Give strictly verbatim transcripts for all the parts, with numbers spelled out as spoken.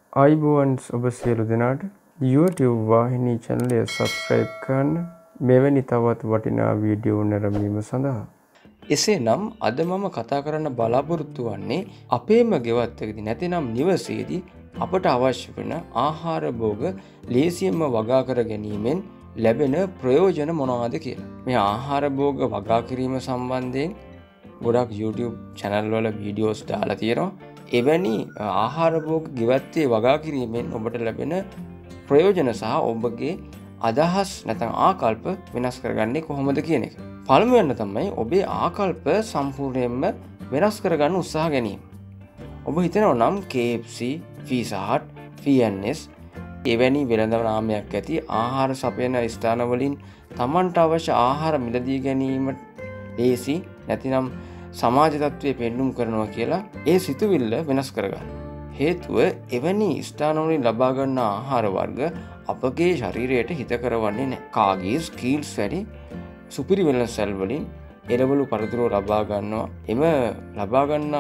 ආයිබෝවන් ඔබ සියලු දෙනාට YouTube වාහිනී channel එක subscribe කරන්න මෙවැනි තවත් වටිනා වීඩියෝ නැරඹීම සඳහා. එසේනම් අද මම කතා කරන්න බලාපොරොත්තු වන්නේ අපේම ගෙවත්තකදී නැතිනම් නිවසේදී අපට අවශ්‍ය වෙන ආහාර භෝග ලේසියෙන්ම වගා කර ගැනීමෙන් ලැබෙන ප්‍රයෝජන මොනවාද කියලා. මේ ආහාර භෝග වගා කිරීම සම්බන්ධයෙන් ගොඩක් YouTube channel වල වීඩියෝස් දාලා තියෙනවා. එවැනි ආහාර භෝග ගෙවත්තේ වගා කිරීමෙන් ඔබට ලැබෙන ප්‍රයෝජන සහ ඔබගේ අදහස් නැත්නම් ආකල්ප වෙනස් කරගන්නේ කොහොමද කියන එක. පළමුවෙන් තමයි ඔබේ ආකල්ප සම්පූර්ණයෙන්ම වෙනස් කරගන්න උත්සාහ ගැනීම. ඔබ හිතනවා නම් K F C, Pizza Hut, P N S එවැනි වෙළඳ නාමයක් ඇති ආහාර සපයන ස්ථානවලින් Tamanට අවශ්‍ය ආහාර මිලදී ගැනීම ලේසි නැතිනම් සමාජ තත්ත්වයේ පෙන්눔 කරනවා කියලා ඒ සිතුවිල්ල වෙනස් කරගන්න. හේතුව එවැනි ස්ථානවලින් ලබා ගන්න ආහාර වර්ග අපගේ ශරීරයට හිත කරවන්නේ නැහැ. කාගේස් කීල්ස් වැඩි සුපිරි වෙළඳ සැල් වලින් එළවලු පරතරෝ ලබා ගන්නවා. එම ලබා ගන්න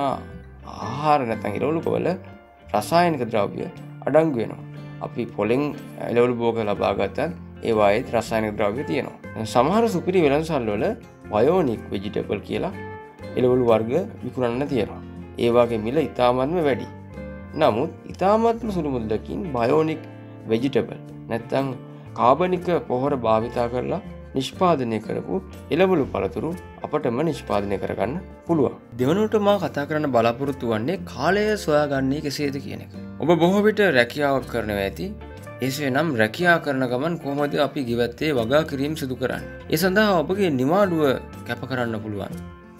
ආහාර නැත්නම් එළවලු වල රසායනික ද්‍රව්‍ය අඩංගු වෙනවා. අපි පොලෙන් එළවලු භෝග ලබා ගත්තත් ඒවායේ රසායනික ද්‍රව්‍ය තියෙනවා. සමහර සුපිරි වෙළඳ සැල් වල බයෝනික් වෙජිටබල් කියලා එළවලු වර්ග විකුණන්න තියෙනවා. ඒ වගේ මිල ඉතාමත්ම වැඩි. නමුත් ඉතාමත්ම සුළු මුදලකින් බයෝනික් වෙජිටබල් නැත්නම් කාබනික පොහොර භාවිතා කරලා නිෂ්පාදනය කරපු එළවලු පළතුරු අපටම නිෂ්පාදනය කරගන්න පුළුවන්. දෙවනුවට මා කතා කරන්න බලාපොරොත්තු වන්නේ කාලය සොයාගන්නේ කෙසේද කියන එක. ඔබ බොහෝ විට රැකියාවක් කරනවා ඇති. එසේ නම් රැකියා කරන ගමන් කොහොමද අපි ගෙවත්තේ වගා කිරීම සිදු කරන්නේ? ඒ සඳහා ඔබගේ නිවාඩුව කැප කරන්න පුළුවන්.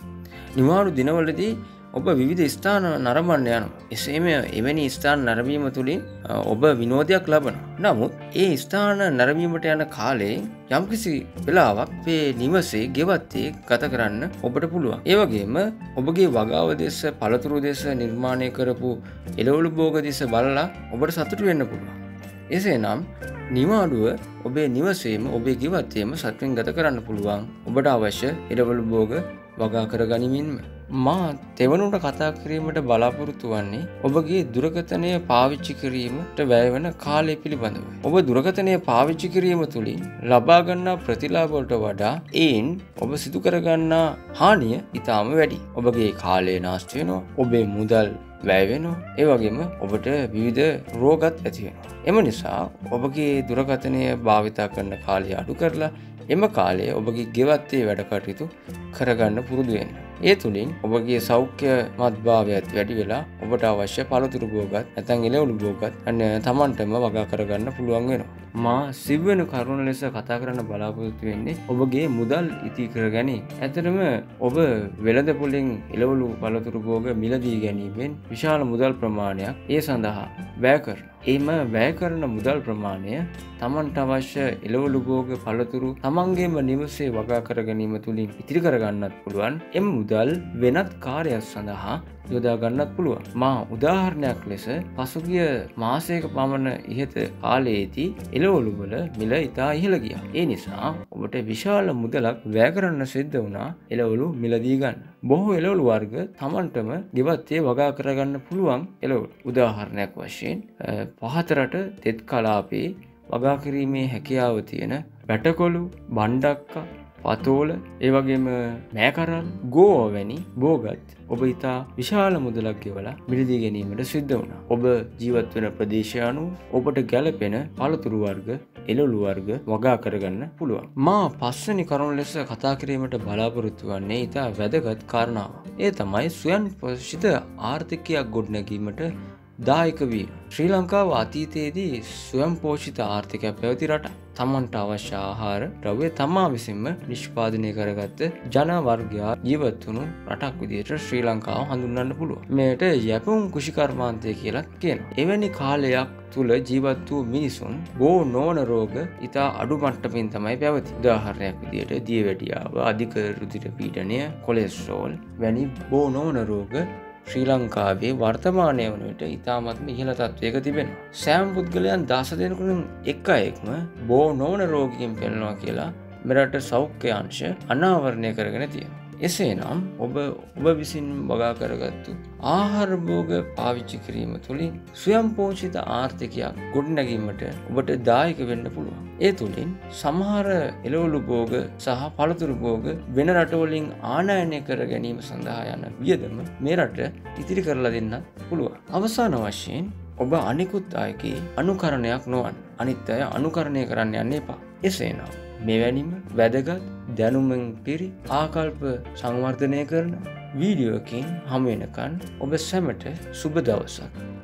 නිවාඩු දිනවලදී ඔබ විවිධ ස්ථාන නරඹන්න යනවා. එසේම එවැනි ස්ථාන නරඹීම තුළින් ඔබ විනෝදයක් ලබනවා. නමුත් ඒ ස්ථාන නරඹීමට යන කාලේ යම්කිසි වෙලාවක් මේ නිවසේ ගෙවත්තේ ගත කරන්න ඔබට පුළුවන්. ඒ වගේම ඔබගේ වගාව දෙස පළතුරු දෙස නිර්මාණය කරපු එළවලු භෝග දෙස බලලා ඔබට සතුටු වෙන්න පුළුවන්. එසේනම් නිවාඩුව ඔබේ නිවසේම ඔබේ ගෙවත්තේම සතුටින් ගත කරන්න පුළුවන්. ඔබට අවශ්‍ය එළවලු භෝග වගා කර ගනිමින්ම මා තෙවනුට කතා කිරීමට බලාපොරොත්තු වන්නේ ඔබගේ දුරකථනය පාවිච්චි කිරීමට වැය වෙන කාලය පිළිබඳව. ඔබ දුරකථනය පාවිච්චි කිරීම තුළින් ලබා ගන්නා ප්‍රතිලාභ වලට වඩා ඒන් ඔබ සිදු කර ගන්නා හානිය ඉතාම වැඩි. ඔබගේ කාලය නාස්ති වෙනවා. ඔබේ මුදල් වැය වෙනවා. ඒ වගේම ඔබට විවිධ රෝගත් ඇති වෙනවා. එම නිසා ඔබගේ දුරකථනය භාවිතා කරන කාලය අඩු කරලා එම කාලය ඔබගේ ගෙවත්තේ වැඩ කටයුතු කරගන්න පුරුදු වෙන්න. ඒ තුලින් ඔබගේ සෞඛ්‍යමත්භාවයත් වැඩි වෙලා ඔබට අවශ්‍ය පළතුරු භෝගත් නැත්නම් එළවලු භෝගත් අන්න Tamanටම වගා කරගන්න පුළුවන් වෙනවා. මා සිව්වෙනි කරුණ ලෙස කතා කරන්න බලාපොරොත්තු වෙන්නේ ඔබගේ මුදල් ඉති කර ගැනීම. ඇත්තටම ඔබ වෙළඳ පොලෙන් එළවලු පළතුරු භෝග මිලදී ගැනීමෙන් විශාල මුදල් ප්‍රමාණයක් ඒ සඳහා වැය කරනවා. එම වැය කරන මුදල් ප්‍රමාණය Tamanට අවශ්‍ය එළවලු භෝග පළතුරු Tamanගේම නිවසේ වගා කර ගැනීම තුලින් ඉතිරි කර ගන්නත් පුළුවන්. එම මුදල් වෙනත් කාර්යයක් සඳහා යොදා ගන්නත් පුළුවන්. මා උදාහරණයක් ලෙස පසුගිය මාසයක පමණ ඉහත කාලයේදී එළවලු වල මිල ඉතා ඉහළ ගියා. ඒ නිසා ඔබට විශාල මුදලක් වැය කරන්න සිද්ධ වුණා එළවලු මිලදී ගන්න. බොහෝ එළවලු වර්ග Tamanටම ගෙවත්තේ වගා කරගන්න පුළුවන් එළවලු. උදාහරණයක් වශයෙන් පහතරට තෙත් කලාපේ වගා කිරීමේ හැකියාව තියෙන වැටකොළු, බණ්ඩක්කා, පතෝල, ඒ වගේම මෑකරල්, ගෝව වැනි භෝගත් ඔබ ඉතා විශාල මුදලක් ගෙවලා මිලදී ගැනීමට සිද්ධ වුණා. ඔබ ජීවත් වෙන ප්‍රදේශය අනුව ඔබට ගැළපෙන පළතුරු වර්ග, එළවලු වර්ග වගා කරගන්න පුළුවන්. මා පස්වෙනි කරුණ ලෙස කතා කිරීමට බලාපොරොත්තු වන්නේ ඉතා වැදගත් කාරණාවක්. ඒ තමයි ස්වයං පෝෂිත ආර්ථිකයක් ගොඩනැගීමට දායක වීම. ශ්‍රී ලංකාව අතීතයේදී ස්වයං පෝෂිත ආර්ථිකයක් පැවති රටක්. Tamanට අවශ්‍ය ආහාර ද්‍රව්‍ය තමා විසින්ම නිෂ්පාදනය කරගත්ත ජන වර්ගයා ජීවත් වුණු රටක් විදිහට ශ්‍රී ලංකාව හඳුන්වන්න පුළුවන්. මේකට යැපුම් කුෂිකර්මාන්තය කියලා කියනවා. එවැනි කාලයක් තුල ජීවත් වූ මිනිසුන් බෝ නොවන රෝග ඉතා අඩු මට්ටමින් තමයි පැවති. උදාහරණයක් විදිහට දියවැඩියාව, අධික රුධිර පීඩනය, කොලෙස්ටරෝල් වැනි බෝ නොවන රෝග ශ්‍රී ලංකාවේ වර්තමානය වන විට ඉතාමත්ම ඉහළ තත්ත්වයක තිබෙනවා. සෑම පුද්ගලයන් දස දෙනෙකුගෙන් එක් අයෙක්ම බෝ නොවන රෝගිකින් පෙළෙනවා කියලා මෙරට සෞඛ්‍ය අංශ අනාවරණය කරගෙන තියෙනවා. එසේනම් ඔබ ඔබ විසින් වගා කරගත්තු ආහාර භෝග පාවිච්චි කිරීම තුළින් ස්වයංපෝෂිත ආර්ථිකයක් ගොඩනැගීමට ඔබට දායක වෙන්න පුළුවන්. ඒ තුළින් සමහර එළවලු භෝග සහ පළතුරු භෝග වෙන රටවලින් ආනයනය කර ගැනීම සඳහා යන වියදම මේ රට ඉතිරි කරලා දෙන්නත් පුළුවන්. අවසාන වශයෙන් ඔබ අනිකුත් අයගේ අනුකරණයක් නොවන්න. අනිත් අය අනුකරණය කරන්න යන්න එපා. එසේනම් මෙවැනිම වැදගත් දැනුමෙන් පිරි ආකල්ප සංවර්ධනය කරන වීඩියෝකින් හමු වෙනකන් ඔබ සැමට සුබ දවසක්.